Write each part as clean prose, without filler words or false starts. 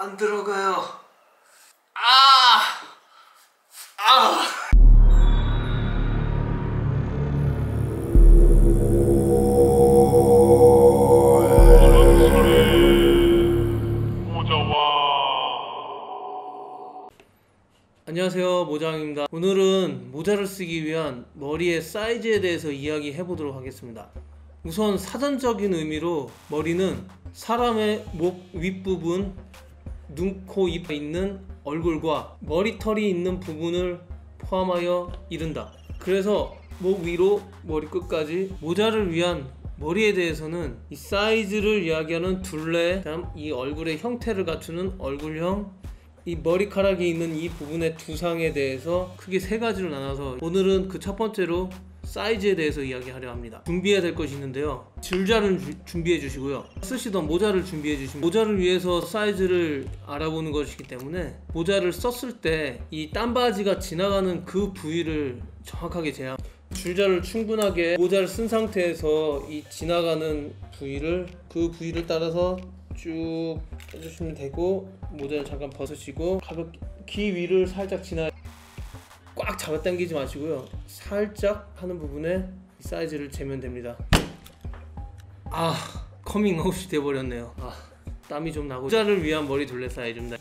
안 들어가요. 아! 안녕하세요, 모장입니다. 오늘은 모자를 쓰기 위한 머리의 사이즈에 대해서 이야기해 보도록 하겠습니다. 우선 사전적인 의미로 머리는 사람의 목 윗부분, 눈, 코, 입에 있는 얼굴과 머리털이 있는 부분을 포함하여 이른다. 그래서 목 위로 머리 끝까지 모자를 위한 머리에 대해서는 이 사이즈를 이야기하는 둘레, 다음 이 얼굴의 형태를 갖추는 얼굴형, 이 머리카락이 있는 이 부분의 두상에 대해서 크게 세 가지로 나눠서 오늘은 그 첫 번째로 사이즈에 대해서 이야기하려 합니다. 준비해야 될 것이 있는데요, 줄자를 준비해 주시고요, 쓰시던 모자를 준비해 주시면, 모자를 위해서 사이즈를 알아보는 것이기 때문에 모자를 썼을 때 이 땀바지가 지나가는 그 부위를 정확하게 제한, 줄자를 충분하게 모자를 쓴 상태에서 이 지나가는 부위를, 그 부위를 따라서 쭉 해주시면 되고, 모자를 잠깐 벗으시고 가볍게 귀 위를 살짝 꽉 잡아당기지 마시고요, 살짝 하는 부분에 사이즈를 재면 됩니다. 커밍아웃이 돼버렸네요. 땀이 좀 나고. 모자를 위한 머리 둘레 사이즈입니다.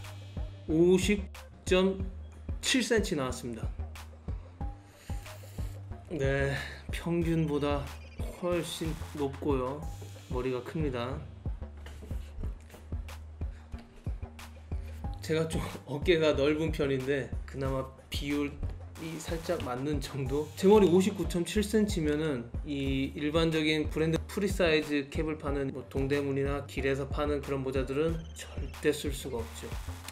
50.7cm 나왔습니다. 네, 평균보다 훨씬 높고요, 머리가 큽니다. 제가 좀 어깨가 넓은 편인데 그나마 비율이 살짝 맞는 정도? 제 머리 59.7cm면은 이 일반적인 브랜드 프리사이즈 캡을 파는 뭐 동대문이나 길에서 파는 그런 모자들은 절대 쓸 수가 없죠.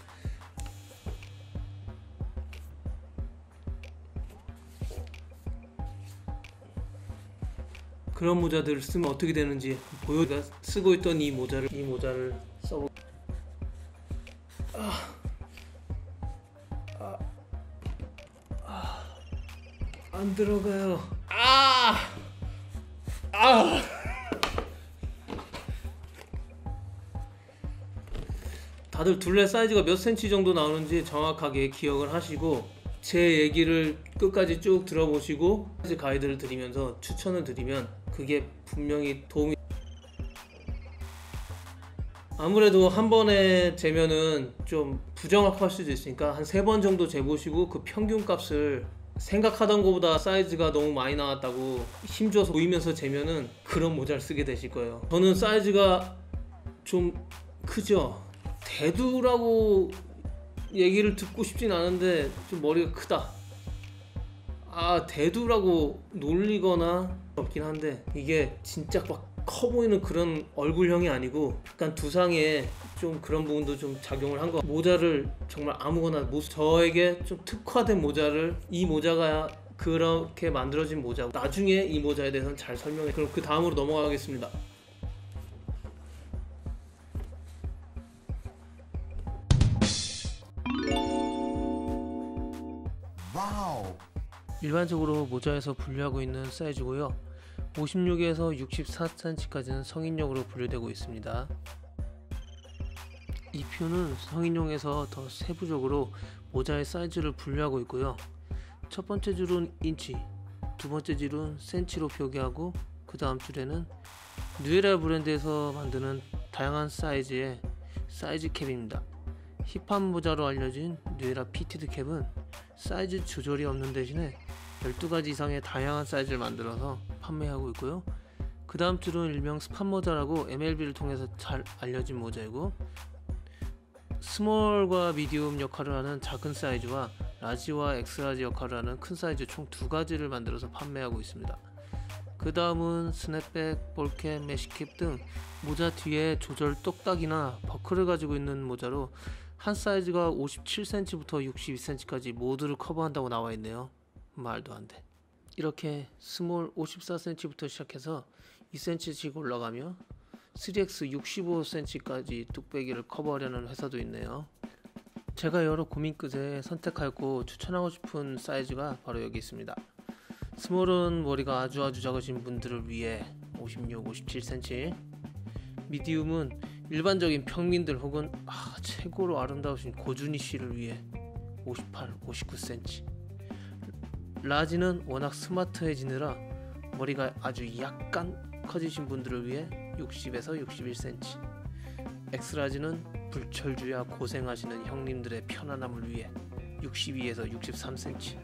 그런 모자들을 쓰면 어떻게 되는지 보여드릴게요. 쓰고 있던 이 모자를 써보. 안 들어가요. 다들 둘레 사이즈가 몇 cm 정도 나오는지 정확하게 기억을 하시고 제 얘기를 끝까지 쭉 들어보시고 사이즈 가이드를 드리면서 추천을 드리면 그게 분명히 도움이. 아무래도 한 번에 재면은 좀 부정확할 수도 있으니까 한 3번 정도 재보시고 그 평균 값을, 생각하던 것보다 사이즈가 너무 많이 나왔다고 힘줘서 보이면서 재면은 그런 모자를 쓰게 되실 거예요. 저는 사이즈가 좀 크죠? 대두라고 얘기를 듣고 싶진 않은데 좀 머리가 크다, 대두라고 놀리거나 없긴 한데, 이게 진짜 막 커 보이는 그런 얼굴형이 아니고 약간 두상에 좀 그런 부분도 좀 작용을 한 거. 모자를 정말 아무거나, 저에게 좀 특화된 모자를, 이 모자가 그렇게 만들어진 모자, 나중에 이 모자에 대해서는 잘 설명해. 그럼 그 다음으로 넘어가겠습니다. 와우. 일반적으로 모자에서 분류하고 있는 사이즈고요, 56에서 64cm까지는 성인용으로 분류되고 있습니다. 이 표는 성인용에서 더 세부적으로 모자의 사이즈를 분류하고 있고요, 첫 번째 줄은 인치, 두 번째 줄은 센치로 표기하고, 그 다음 줄에는 뉴에라 브랜드에서 만드는 다양한 사이즈의 사이즈 캡입니다. 힙한 모자로 알려진 뉴에라 피티드 캡은 사이즈 조절이 없는 대신에 12가지 이상의 다양한 사이즈를 만들어서 판매하고 있고요, 그 다음 줄은 일명 스팟 모자라고 MLB를 통해서 잘 알려진 모자이고, 스몰과 미디움 역할을 하는 작은 사이즈와 라지와 엑스라지 역할을 하는 큰 사이즈 총 2가지를 만들어서 판매하고 있습니다. 그 다음은 스냅백, 볼캡, 메쉬캡 등 모자 뒤에 조절 똑딱이나 버클을 가지고 있는 모자로 한 사이즈가 57cm부터 62cm까지 모두를 커버한다고 나와 있네요. 말도 안 돼. 이렇게 스몰 54cm부터 시작해서 2cm씩 올라가며 3X 65cm까지 뚝배기를 커버하려는 회사도 있네요. 제가 여러 고민 끝에 선택하였고 추천하고 싶은 사이즈가 바로 여기 있습니다. 스몰은 머리가 아주 작으신 분들을 위해 56, 57cm, 미디움은 일반적인 평민들 혹은 최고로 아름다우신 고준희 씨를 위해 58, 59cm. 라지는 워낙 스마트해지느라 머리가 아주 약간 커지신 분들을 위해 60에서 61cm. 엑스라지는 불철주야 고생하시는 형님들의 편안함을 위해 62에서 63cm.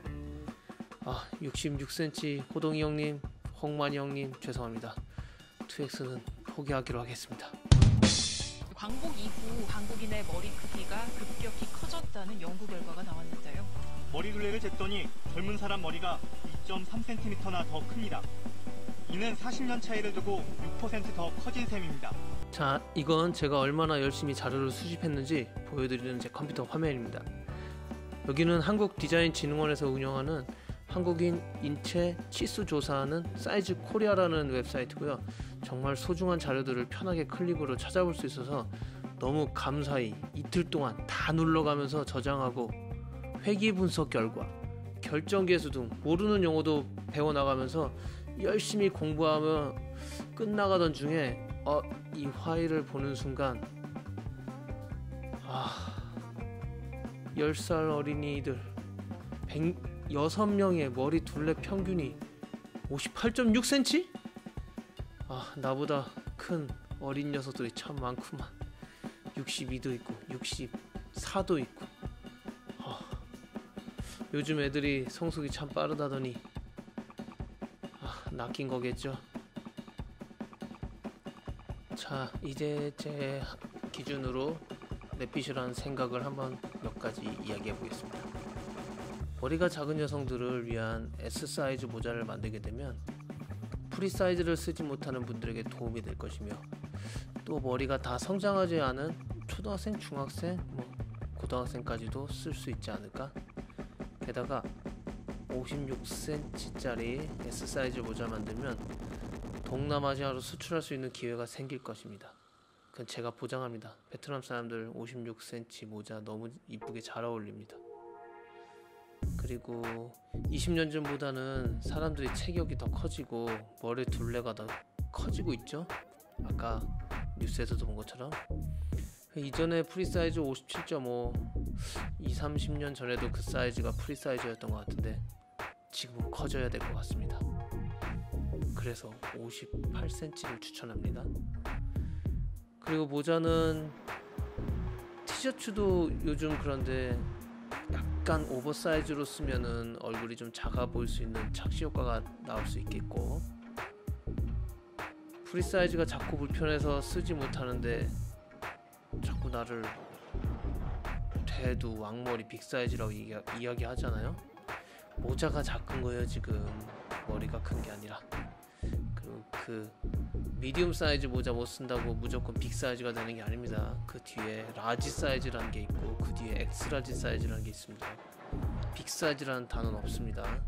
66cm 호동이 형님, 홍만이 형님 죄송합니다. 2X는 포기하기로 하겠습니다. 광복 이후 한국인의 머리 크기가 급격히 커졌다는 연구 결과가 나왔는데요. 머리 둘레를 쟀더니 젊은 사람 머리가 2.3cm나 더 큽니다. 이는 40년 차이를 두고 6% 더 커진 셈입니다. 자, 이건 제가 얼마나 열심히 자료를 수집했는지 보여드리는 제 컴퓨터 화면입니다. 여기는 한국디자인진흥원에서 운영하는 한국인 인체 치수 조사하는 사이즈 코리아라는 웹사이트고요. 정말 소중한 자료들을 편하게 클릭으로 찾아볼 수 있어서 너무 감사히 이틀 동안 다 눌러가면서 저장하고 회귀 분석 결과, 결정계수 등 모르는 용어도 배워나가면서 열심히 공부하며 끝나가던 중에 이 파일을 보는 순간 10살 어린이들 106명의 머리 둘레 평균이 58.6cm? 나보다 큰 어린 녀석들이 참 많구만. 62도 있고 64도 있고. 요즘 애들이 성숙이 참 빠르다더니 낚인 거겠죠. 자, 이제 제 기준으로 랩핏이라는 생각을 한번 몇 가지 이야기해 보겠습니다. 머리가 작은 여성들을 위한 S 사이즈 모자를 만들게 되면 프리 사이즈를 쓰지 못하는 분들에게 도움이 될 것이며, 또 머리가 다 성장하지 않은 초등학생, 중학생, 고등학생까지도 쓸 수 있지 않을까? 게다가 56cm짜리 S 사이즈 모자 만들면 동남아시아로 수출할 수 있는 기회가 생길 것입니다. 그건 제가 보장합니다. 베트남 사람들 56cm 모자 너무 이쁘게 잘 어울립니다. 그리고 20년 전보다는 사람들이 체격이 더 커지고 머리 둘레가 더 커지고 있죠. 아까 뉴스에서도 본 것처럼 이전에 프리사이즈 57.5 20-30년 전에도 그 사이즈가 프리사이즈였던 것 같은데 지금은 커져야 될 것 같습니다. 그래서 58cm를 추천합니다. 그리고 모자는 티셔츠도 요즘 그런데 약간 오버사이즈로 쓰면은 얼굴이 좀 작아 보일 수 있는 착시 효과가 나올 수 있겠고, 프리사이즈가 자꾸 불편해서 쓰지 못하는데 자꾸 나를 대두 왕머리 빅사이즈라고 이야기 하잖아요. 모자가 작은 거예요 지금. 머리가 큰 게 아니라. 그리고 그 미디움 사이즈 모자 못 쓴다고 무조건 빅 사이즈가 되는 게 아닙니다. 그 뒤에 라지 사이즈라는 게 있고 그 뒤에 엑스라지 사이즈라는 게 있습니다. 빅 사이즈라는 단어는 없습니다.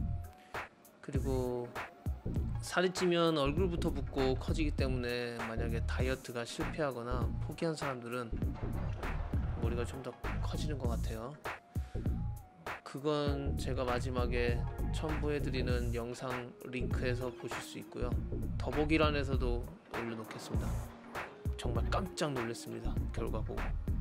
그리고 살이 찌면 얼굴부터 붓고 커지기 때문에 만약에 다이어트가 실패하거나 포기한 사람들은 머리가 좀 더 커지는 것 같아요. 그건 제가 마지막에 첨부해드리는 영상 링크에서 보실 수 있고요. 더보기란에서도 올려놓겠습니다. 정말 깜짝 놀랐습니다. 결과 보고.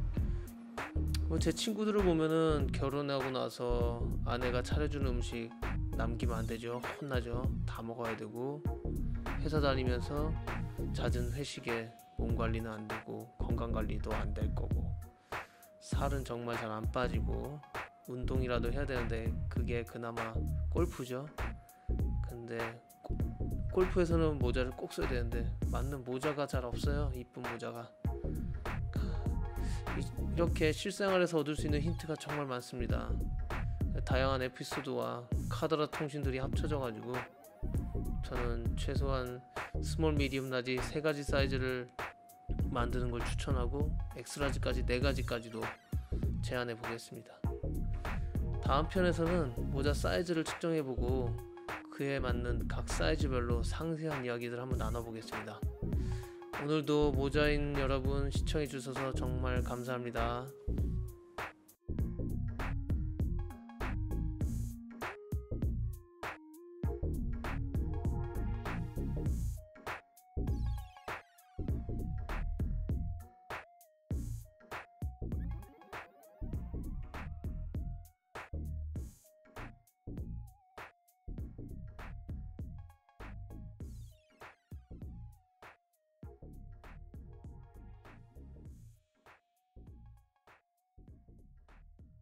제 친구들을 보면은 결혼하고 나서 아내가 차려주는 음식 남기면 안 되죠. 혼나죠. 다 먹어야 되고, 회사 다니면서 잦은 회식에 몸 관리는 안 되고 건강 관리도 안 될 거고, 살은 정말 잘 안 빠지고 운동이라도 해야 되는데 그게 그나마 골프죠. 근데 골프에서는 모자를 꼭 써야 되는데 맞는 모자가 잘 없어요. 이쁜 모자가. 이렇게 실생활에서 얻을 수 있는 힌트가 정말 많습니다. 다양한 에피소드와 카더라 통신들이 합쳐져 가지고 저는 최소한 스몰, 미디움, 라지 3가지 사이즈를 만드는 걸 추천하고 엑스라지까지 4가지까지도 제안해 보겠습니다. 다음 편에서는 모자 사이즈를 측정해보고 그에 맞는 각 사이즈별로 상세한 이야기들 한번 나눠보겠습니다. 오늘도 모자인 여러분 시청해 주셔서 정말 감사합니다.